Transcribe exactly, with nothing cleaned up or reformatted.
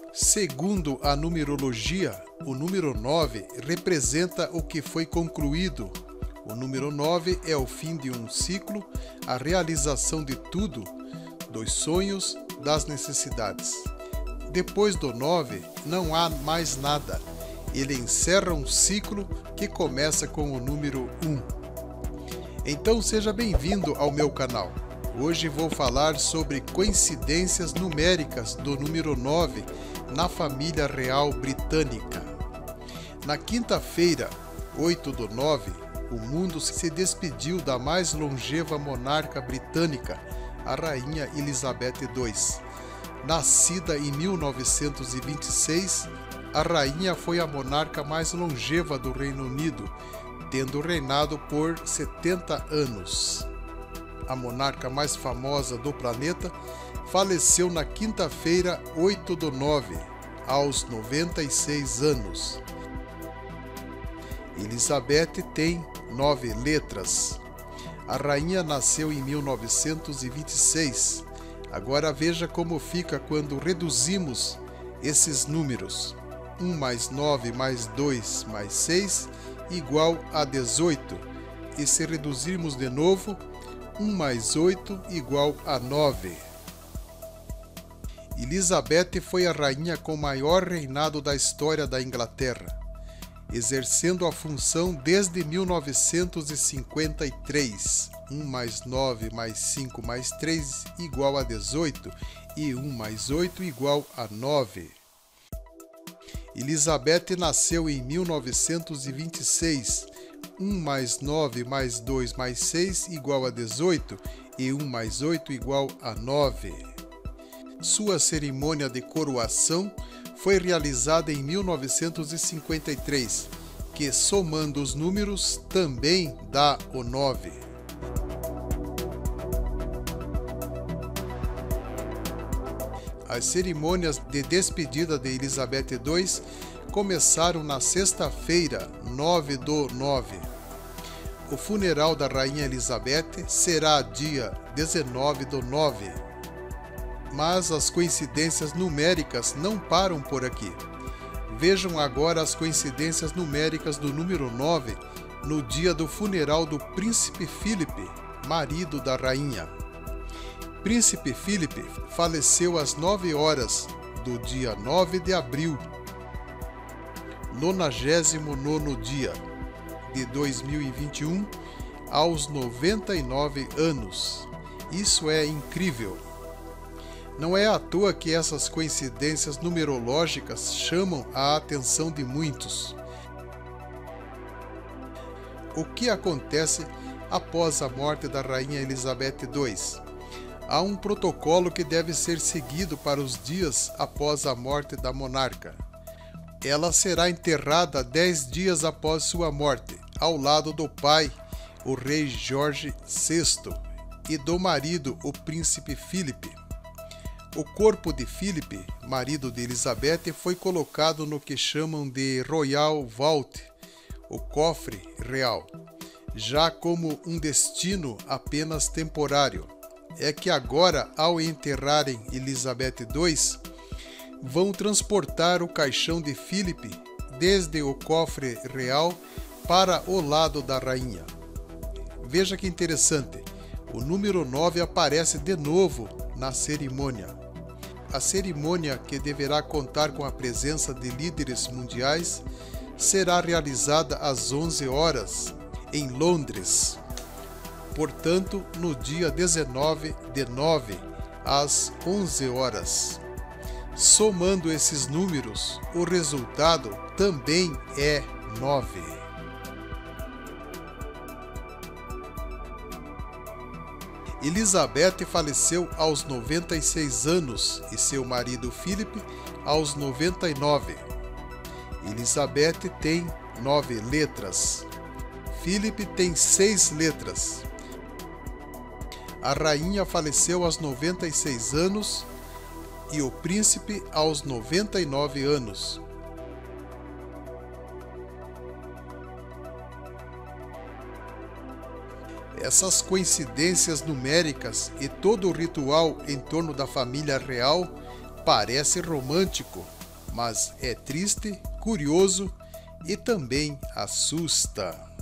Segundo a numerologia, o número nove representa o que foi concluído. O número nove é o fim de um ciclo, a realização de tudo, dos sonhos, das necessidades. Depois do nove, não há mais nada. Ele encerra um ciclo que começa com o número um. Então seja bem-vindo ao meu canal. Hoje vou falar sobre coincidências numéricas do número nove na família real britânica. Na quinta-feira, oito do nove, o mundo se despediu da mais longeva monarca britânica, a Rainha Elizabeth segunda. Nascida em mil novecentos e vinte e seis, a rainha foi a monarca mais longeva do Reino Unido, tendo reinado por setenta anos. A monarca mais famosa do planeta faleceu na quinta-feira, oito do nove, aos noventa e seis anos. Elizabeth tem nove letras. A rainha nasceu em mil novecentos e vinte e seis. Agora veja como fica quando reduzimos esses números. um mais nove mais dois mais seis igual a dezoito. E se reduzirmos de novo, um mais oito igual a nove. Elizabeth foi a rainha com maior reinado da história da Inglaterra, exercendo a função desde mil novecentos e cinquenta e três. um mais nove mais cinco mais três igual a dezoito e um mais oito igual a nove. Elizabeth nasceu em mil novecentos e vinte e seis. um mais nove mais dois mais seis igual a dezoito e um mais oito igual a nove. Sua cerimônia de coroação foi realizada em mil novecentos e cinquenta e três, que somando os números também dá o nove. As cerimônias de despedida de Elizabeth segunda começaram na sexta-feira, nove do nove. O funeral da Rainha Elizabeth será dia dezenove do nove. Mas as coincidências numéricas não param por aqui. Vejam agora as coincidências numéricas do número nove no dia do funeral do Príncipe Philip, marido da rainha. Príncipe Philip faleceu às nove horas do dia nove de abril, nonagésimo nono dia de dois mil e vinte e um, aos noventa e nove anos. Isso é incrível. Não é à toa que essas coincidências numerológicas chamam a atenção de muitos. O que acontece após a morte da Rainha Elizabeth segunda? Há um protocolo que deve ser seguido para os dias após a morte da monarca. Ela será enterrada dez dias após sua morte, ao lado do pai, o rei Jorge sexto, e do marido, o príncipe Philip. O corpo de Philip, marido de Elizabeth, foi colocado no que chamam de Royal Vault, o cofre real, já como um destino apenas temporário. É que agora, ao enterrarem Elizabeth segunda, vão transportar o caixão de Philip desde o cofre real para o lado da rainha. Veja que interessante, o número nove aparece de novo na cerimônia. A cerimônia, que deverá contar com a presença de líderes mundiais, será realizada às onze horas em Londres. Portanto, no dia dezenove de nove, às onze horas. Somando esses números, o resultado também é nove. Elizabeth faleceu aos noventa e seis anos e seu marido Philip aos noventa e nove. Elizabeth tem nove letras. Philip tem seis letras. A rainha faleceu aos noventa e seis anos e o príncipe aos noventa e nove anos. Essas coincidências numéricas e todo o ritual em torno da família real parece romântico, mas é triste, curioso e também assusta.